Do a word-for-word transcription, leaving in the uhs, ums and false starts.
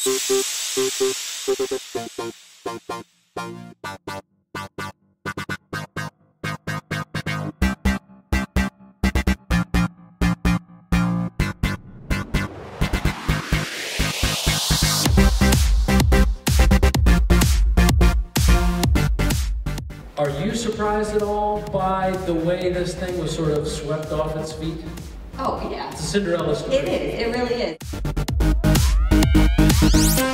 Are you surprised at all by the way this thing was sort of swept off its feet? Oh, yeah. It's a Cinderella story. It is. It really is.